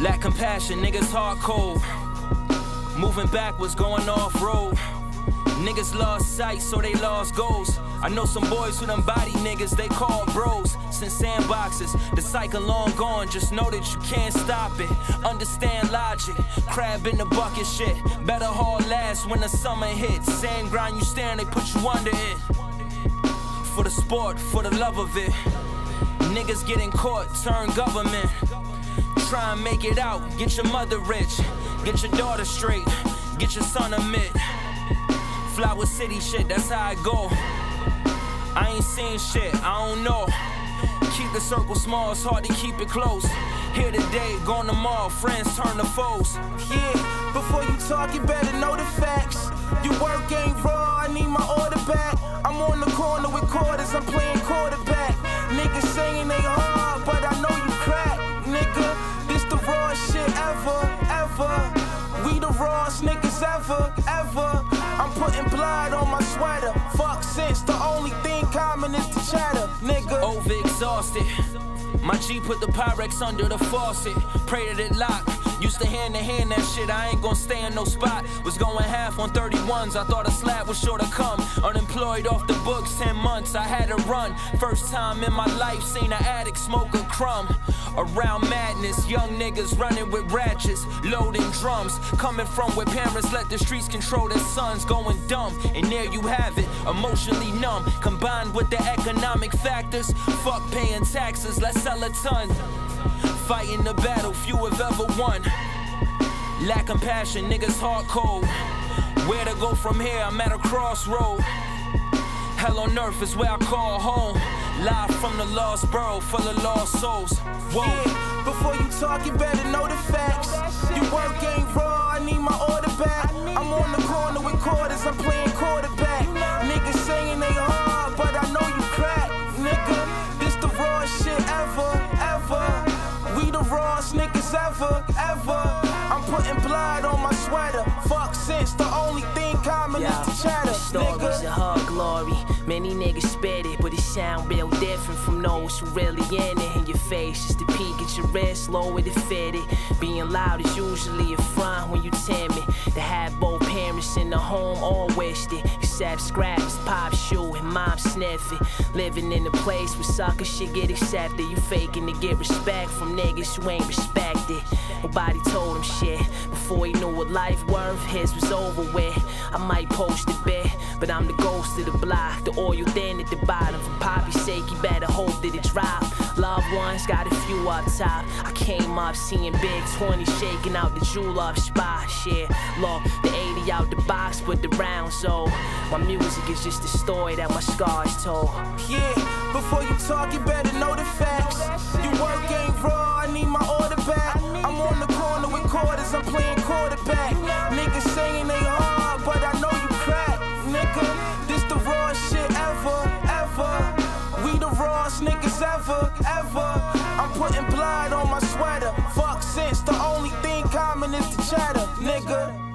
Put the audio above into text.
Lack compassion, niggas hard cold. Moving backwards, going off-road. Niggas lost sight, so they lost goals. I know some boys who done body niggas, they call bros. Since sandboxes, the cycle long gone. Just know that you can't stop it. Understand logic, crab in the bucket shit. Better haul last when the summer hits. Same grind you stand, they put you under it. For the sport, for the love of it. Niggas getting caught, turn government. Try and make it out, get your mother rich. Get your daughter straight, get your son a mitt. Flower City shit, that's how I go. I ain't seen shit, I don't know. Keep the circle small, it's hard to keep it close. Here today, gone tomorrow, friends turn to foes. Yeah, before you talk, you better know the facts. Your work ain't raw, I need my order back. I'm on the corner with quarters, I'm playing quarterback. Niggas saying they hard, but I know you crack. Nigga, this the rawest shit ever, ever. We the rawest niggas ever, ever. I'm putting blood on my sweater. Fuck sense, the only thing common is the chatter, nigga. Over-exhausted. My G put the Pyrex under the faucet. Pray that it lock. Used to hand that shit, I ain't gon' stay in no spot. Was going half on 31s, I thought a slab was sure to come. Unemployed off the books, 10 months, I had to run. First time in my life, seen an addict smoke a crumb. Around madness, young niggas running with ratchets, loading drums. Coming from where parents let the streets control their sons, going dumb. And there you have it, emotionally numb. Combined with the economic factors, fuck paying taxes, let's sell a ton. Fighting the battle, few have ever won. Lack compassion, niggas hard cold. Where to go from here, I'm at a crossroad. Hell on earth is where I call home. Live from the lost borough, full of lost souls. Whoa. Yeah, before you talk, you better know the facts. Your work ain't raw, I need my order back. I'm on the corner with quarters, I'm playing quarterback. Niggas saying they hard, but I know you crack. Nigga, this the rawest shit ever, ever. We the rawest niggas ever, ever. I'm putting blood on my sweater. Fuck sense, the only thing common is the chatter, stories nigga. of her glory. Many niggas spit it, but it sound real different from those who really in it. In your face, just to peek at your wrist, lower to fit it. Being loud is usually a front when you timid. To have both parents in the home all wished it. Except scraps, pop shoe, and mom sniffing. Living in a place where suckers shit get accepted. You faking to get respect from niggas who ain't respected. Nobody told him shit before he knew what life worth. His was over with. I might post a bit, but I'm the ghost of the block. The oil thin at the bottom. For Poppy's sake, you better hope that it drop. Loved ones got a few up top. I came up seeing big 20 shaking out the jewel up spot. Shit, look, the 80 out the box, but the rounds old. My music is just a story that my scars told. Yeah, before you talk, you better know the facts. Your work ain't raw, I need my order back. I'm on the corner with quarters, I'm playing quarterback. Niggas saying they hard, but I know you crack. Nigga, this the rawest shit ever, ever. We the rawest niggas ever, ever. I'm putting blood on my sweater. Fuck sense, the only thing common is the chatter, nigga.